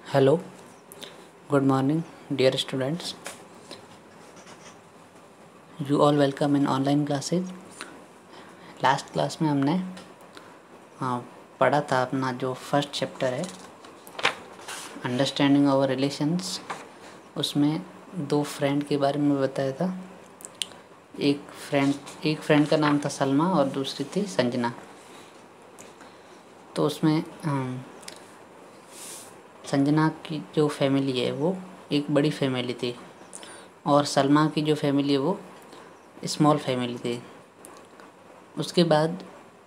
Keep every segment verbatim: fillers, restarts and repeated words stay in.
Hello, good morning, dear students. You all welcome in online classes. Last class में हमने हाँ, पढ़ा था अपना जो फर्स्ट चैप्टर है अंडरस्टैंडिंग आवर रिलेशंस। उसमें दो फ्रेंड के बारे में बताया था। एक फ्रेंड एक फ्रेंड का नाम था सलमा और दूसरी थी संजना। तो उसमें संजना की जो फैमिली है वो एक बड़ी फैमिली थी और सलमा की जो फैमिली है वो स्मॉल फैमिली थी। उसके बाद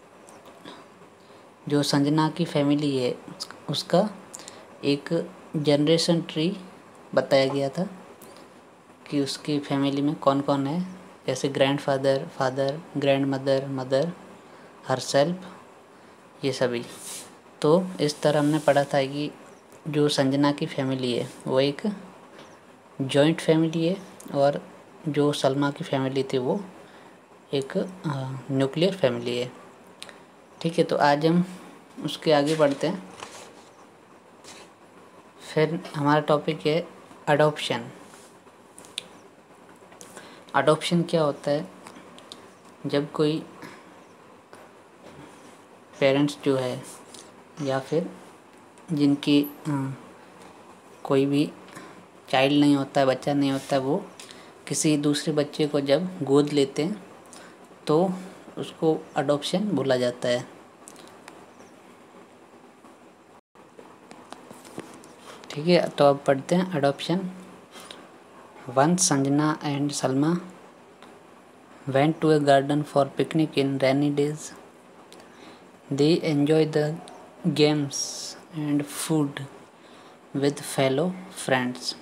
जो संजना की फैमिली है उसका एक जनरेशन ट्री बताया गया था कि उसकी फैमिली में कौन कौन है, जैसे grandfather, father, grandmother, mother, herself, ये सभी। तो इस तरह हमने पढ़ा था कि जो संजना की फैमिली है वो एक जॉइंट फैमिली है और जो सलमा की फैमिली थी वो एक न्यूक्लियर फैमिली है। ठीक है, तो आज हम उसके आगे बढ़ते हैं। फिर हमारा टॉपिक है अडॉप्शन। अडॉप्शन क्या होता है? जब कोई पेरेंट्स जो है या फिर जिनकी कोई भी चाइल्ड नहीं होता है, बच्चा नहीं होता है, वो किसी दूसरे बच्चे को जब गोद लेते हैं तो उसको अडॉप्शन बोला जाता है। ठीक है, तो अब पढ़ते हैं adoption. Once Sanjana and Salma went to a garden for picnic in rainy days. They enjoyed the games and food with fellow friends.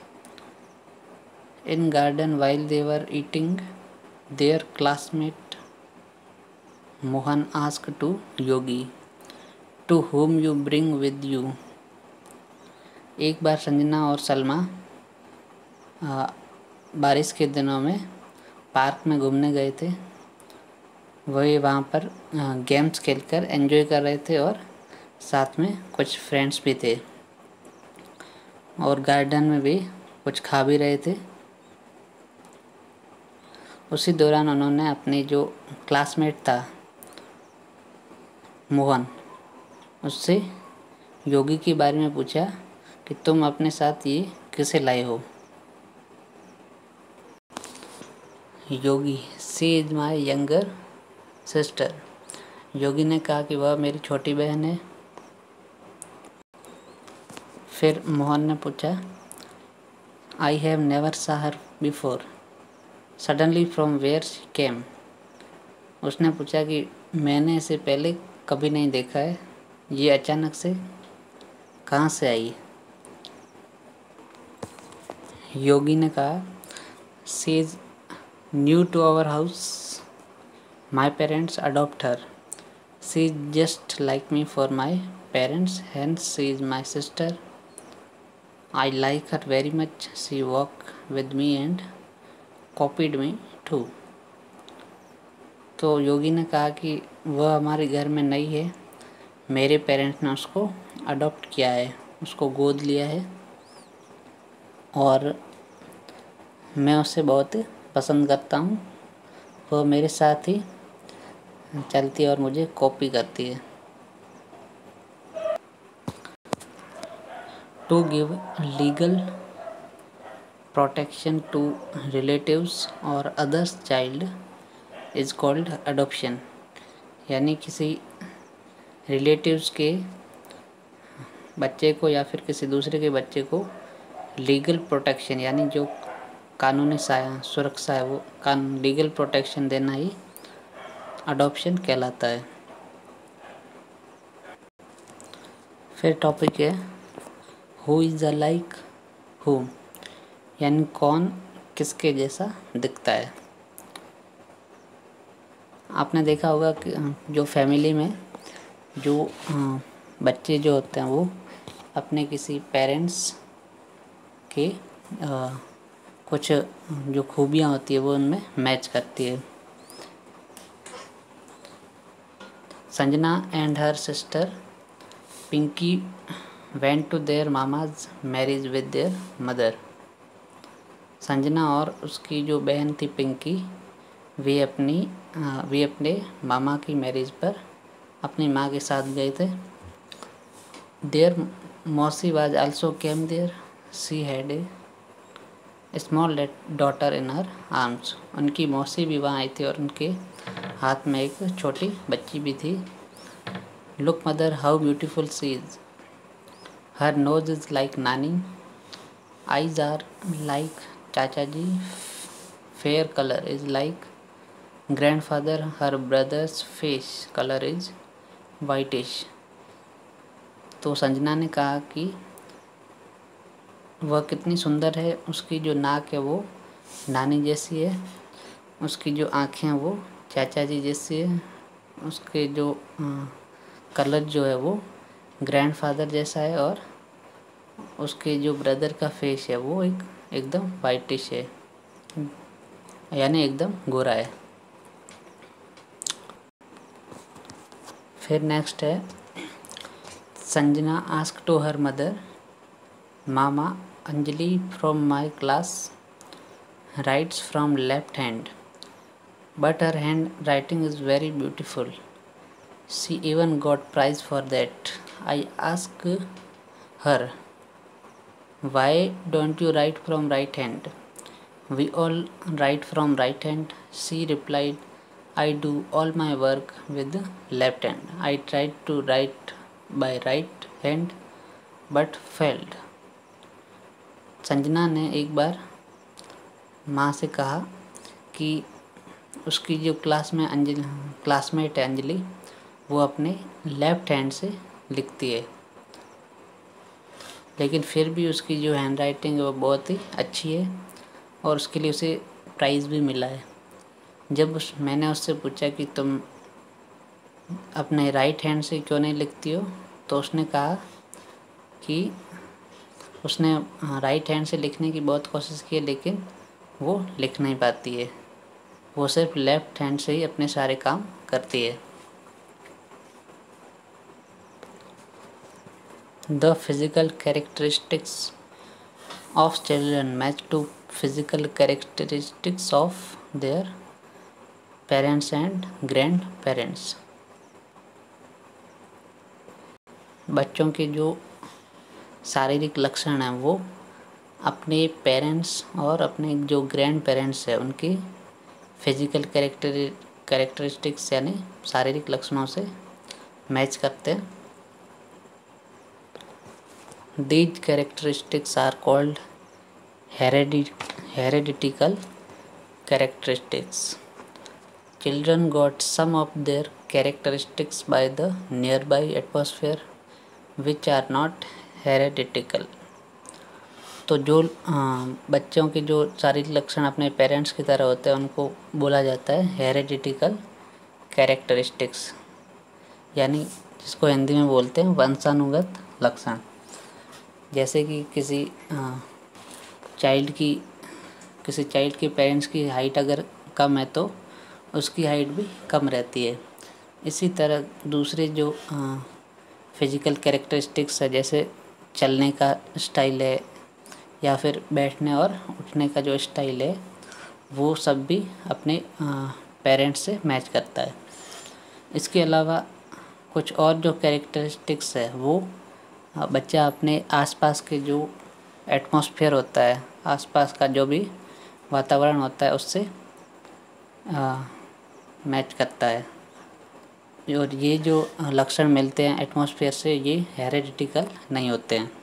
In garden while they were eating, their classmate Mohan asked to Yogi, "To whom you bring with you?" एक बार संजना और सलमा बारिश के दिनों में park में घूमने गए थे। वही वहाँ पर गेम्स खेलकर एंजॉय कर रहे थे और साथ में कुछ फ्रेंड्स भी थे और गार्डन में भी कुछ खा भी रहे थे। उसी दौरान उन्होंने अपनी जो क्लासमेट था मोहन, उससे योगी के बारे में पूछा कि तुम अपने साथ ये किसे लाए हो। Yogi, she is my younger sister. Yogi ने कहा कि वह मेरी छोटी बहन है। फिर मोहन ने पूछा, आई have never saw her before suddenly from where she came. उसने पूछा कि मैंने इसे पहले कभी नहीं देखा है, ये अचानक से कहाँ से आई। योगी ने कहा, she is new to our house, my parents adopt her, she is just like me for my parents, hence she is my sister, I like her very much, she walk with me and copied me too. तो योगी ने कहा कि वह हमारे घर में नई है, मेरे पेरेंट्स ने उसको अडॉप्ट किया है, उसको गोद लिया है और मैं उसे बहुत पसंद करता हूँ। वह मेरे साथ ही चलती है और मुझे कॉपी करती है। To give legal protection to relatives और others child is called adoption. यानी किसी रिलेटिव्स के बच्चे को या फिर किसी दूसरे के बच्चे को लीगल प्रोटेक्शन यानी जो कानूनी सुरक्षा है वो कानून लीगल प्रोटेक्शन देना ही अडॉप्शन कहलाता है। फिर टॉपिक है who is uh like whom, यानी कौन किसके जैसा दिखता है। आपने देखा होगा कि जो फैमिली में जो बच्चे जो होते हैं वो अपने किसी पेरेंट्स के आ, कुछ जो खूबियाँ होती है वो उनमें मैच करती है। Sanjana and her sister Pinky went to their mama's marriage with their mother. Sanjana और उसकी जो बहन थी पिंकी, वे अपनी वे अपने मामा की मैरिज पर अपनी माँ के साथ गए थे। Their mausi was also came there, she had a small daughter in her arms. उनकी मौसी भी वहाँ आई थी और उनके हाथ में एक छोटी बच्ची भी थी। Look mother how beautiful she is, her nose is like nani, eyes are like chacha ji, fair colour is like grandfather, her brother's face colour is whitish. तो संजना ने कहा कि वह कितनी सुंदर है, उसकी जो नाक है वो नानी जैसी है, उसकी जो आँखें हैं वो चाचा जी जैसी है, उसके जो कलर जो है वो ग्रैंडफादर जैसा है, और उसके जो ब्रदर का फेस है वो एक एकदम वाइटिश है, यानी एकदम गोरा है। फिर नेक्स्ट है, Sanjana ask to her mother, mama Anjali from my class writes from left hand, but her handwriting is very beautiful, she even got prize for that. I ask her, why don't you write from right hand, we all write from right hand, she replied, I do all my work with left hand. I tried to write by right hand but failed. Sanjana ने एक बार माँ से कहा कि उसकी जो class में Anjali classmate है अंजलि, वो अपने लेफ्ट हैंड से लिखती है, लेकिन फिर भी उसकी जो हैंड राइटिंग है वो बहुत ही अच्छी है और उसके लिए उसे प्राइज़ भी मिला है। जब उस मैंने उससे पूछा कि तुम अपने राइट हैंड से क्यों नहीं लिखती हो, तो उसने कहा कि उसने राइट हैंड से लिखने की बहुत कोशिश की है, लेकिन वो लिख नहीं पाती है, वो सिर्फ लेफ्ट हैंड से ही अपने सारे काम करती है। The physical characteristics of children match to physical characteristics of their parents and grandparents. बच्चों के जो शारीरिक लक्षण हैं वो अपने पेरेंट्स और अपने जो ग्रैंड पेरेंट्स हैं उनकी फिजिकल कैरेक्टर कैरेक्टरिस्टिक्स यानी शारीरिक लक्षणों से मैच करते हैं। These characteristics are called hereditical characteristics. Children got some of their characteristics by the nearby atmosphere which are not hereditary. तो जो बच्चों के जो शारीरिक लक्षण अपने पेरेंट्स की तरह होते हैं उनको बोला जाता है हेरेडिटिकल कैरेक्टरिस्टिक्स, यानी जिसको हिंदी में बोलते हैं वंशानुगत लक्षण। जैसे कि किसी चाइल्ड की किसी चाइल्ड के पेरेंट्स की हाइट अगर कम है तो उसकी हाइट भी कम रहती है। इसी तरह दूसरे जो फिज़िकल कैरेक्टरिस्टिक्स है, जैसे चलने का स्टाइल है या फिर बैठने और उठने का जो स्टाइल है, वो सब भी अपने पेरेंट्स से मैच करता है। इसके अलावा कुछ और जो कैरेक्टरिस्टिक्स है वो बच्चा अपने आसपास के जो एटमॉस्फेयर होता है, आसपास का जो भी वातावरण होता है उससे मैच करता है, और ये जो लक्षण मिलते हैं एटमॉस्फेयर से ये हेरेडिटिकल नहीं होते हैं।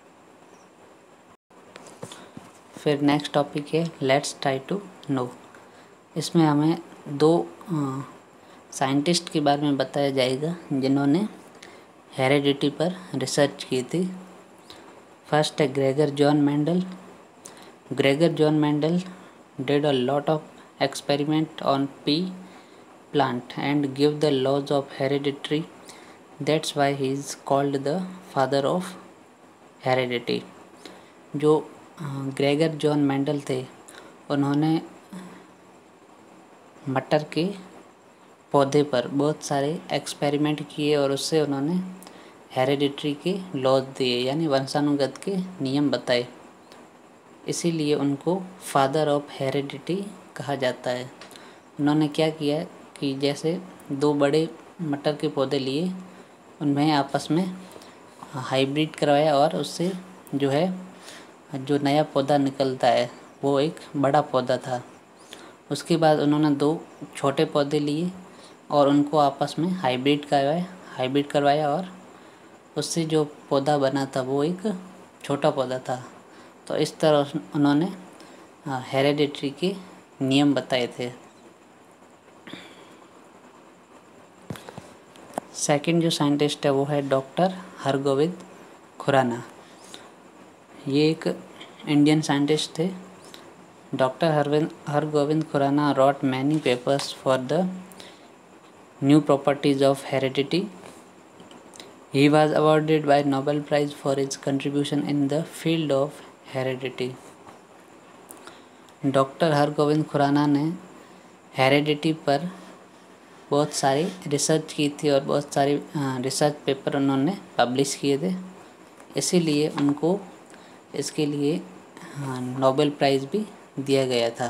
फिर नेक्स्ट टॉपिक है लेट्स ट्राई टू नो। इसमें हमें दो साइंटिस्ट के बारे में बताया जाएगा जिन्होंने हेरेडिटी पर रिसर्च की थी। फर्स्ट है Gregor John Mendel. Gregor John Mendel did a lot of experiment on pea plant and give the laws of heredity. That's why he is called the father of heredity. जो Gregor John Mendel थे उन्होंने मटर के पौधे पर बहुत सारे experiment किए और उससे उन्होंने हेरिडिटरी के लॉज दिए, यानी वंशानुगत के नियम बताए, इसीलिए उनको फादर ऑफ हेरिडिटी कहा जाता है। उन्होंने क्या किया कि जैसे दो बड़े मटर के पौधे लिए, उनमें आपस में हाइब्रिड करवाया और उससे जो है जो नया पौधा निकलता है वो एक बड़ा पौधा था। उसके बाद उन्होंने दो छोटे पौधे लिए और उनको आपस में हाइब्रिड करवाया हाइब्रिड करवाया और उससे जो पौधा बना था वो एक छोटा पौधा था। तो इस तरह उन्होंने हेरिडिटरी के नियम बताए थे। सेकंड जो साइंटिस्ट है वो है डॉक्टर हरगोविंद खुराना। ये एक इंडियन साइंटिस्ट थे। Doctor Harvind Hargobind Khorana wrote many papers for the new properties of heredity. He was awarded by Nobel Prize for his contribution in the field of heredity. Doctor Hargobind Khorana ने हेरिडिटी पर बहुत सारी रिसर्च की थी और बहुत सारी रिसर्च पेपर उन्होंने पब्लिश किए थे, इसीलिए उनको इसके लिए नोबेल प्राइज़ भी दिया गया था।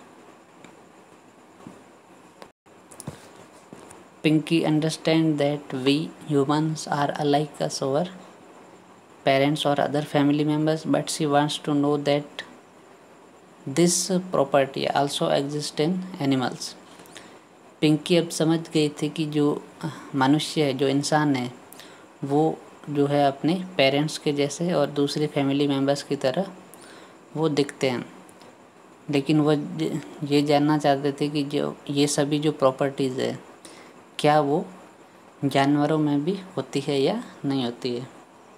Pinky understands that we humans are alike as our parents or other family members, but she wants to know that this property also exists in animals. Pinky अब समझ गई थी कि जो मनुष्य है, जो इंसान है, वो जो है अपने पेरेंट्स के जैसे और दूसरे फैमिली मेम्बर्स की तरह वो दिखते हैं, लेकिन वो ये जानना चाहते थे कि जो ये सभी जो प्रॉपर्टीज़ है क्या वो जानवरों में भी होती है या नहीं होती है।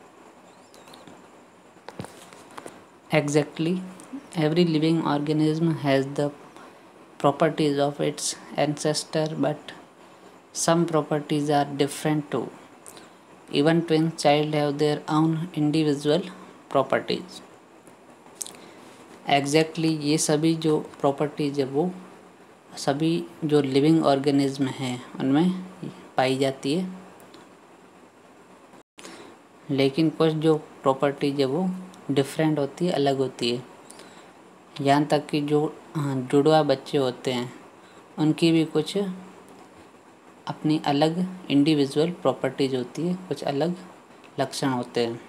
Exactly every living organism has the properties of its ancestor, but some properties are different too. Even twin child have their own individual properties. Exactly ये सभी जो properties है वो सभी जो living organism हैं उनमें पाई जाती है, लेकिन कुछ जो properties है वो different होती है, अलग होती है। यहाँ तक कि जो जुड़वा बच्चे होते हैं उनकी भी कुछ अपनी अलग इंडिविजुअल प्रॉपर्टीज होती है, कुछ अलग लक्षण होते हैं।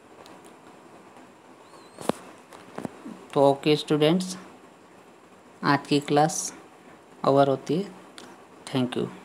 तो ओके स्टूडेंट्स, आज की क्लास ओवर होती है। Thank you.